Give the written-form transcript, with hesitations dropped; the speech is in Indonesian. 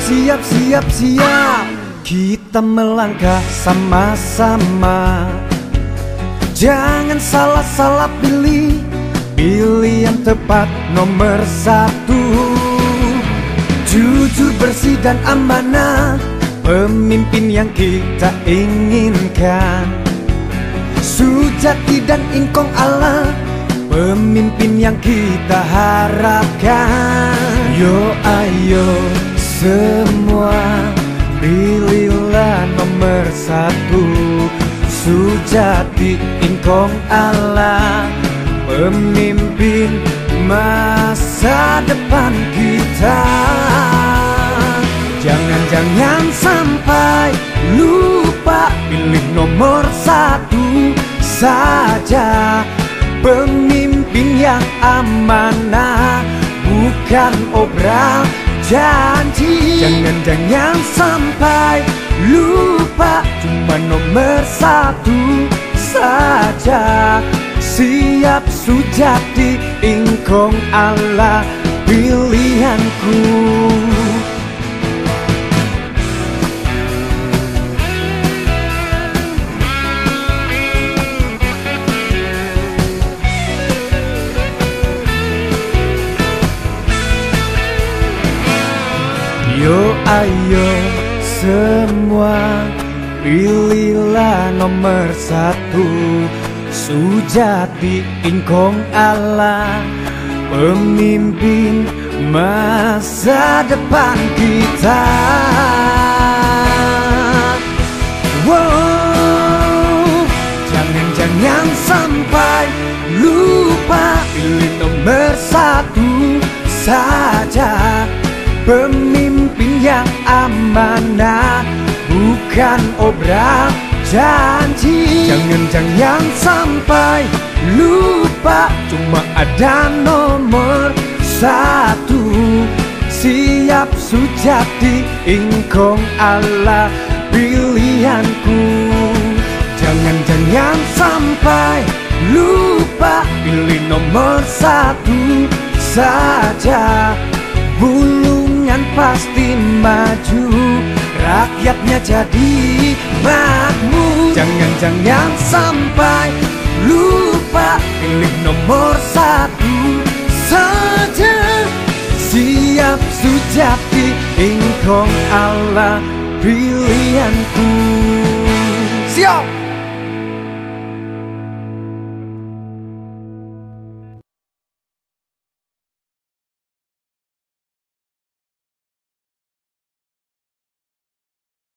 Siap, siap, siap, kita melangkah sama-sama. Jangan salah-salah pilih, pilih yang tepat nomor satu. Jujur, bersih dan amanah, pemimpin yang kita inginkan. Sujati dan ingkong Allah, pemimpin yang kita harapkan. Yo ayo semua, pilihlah nomor satu. Sujati ingkong Allah, pemimpin masa depan kita. Jangan sampai lupa, pilih nomor satu saja. Pemimpin yang amanah, bukan obral janji. Jangan sampai lupa, cuma nomor satu saja. Siap, sujati, ingkong Allah, pilihanku. Yo ayo semua, pilihlah nomor satu. Sujati ingkong Allah, pemimpin masa depan kita. Wow, jangan sampai lupa, pilih nomor satu saja. Pemimpin yang amanah, bukan obral janji. Jangan sampai lupa, cuma ada nomor satu. Siap, sujati, ingkong Allah, pilihanku. Jangan sampai lupa, pilih nomor satu saja. Bulungan pasti maju, rakyatnya jadi makmur. Jangan sampai lupa, pilih nomor satu saja. Siap, sujati, ingkong Allah, pilihanku. Siap.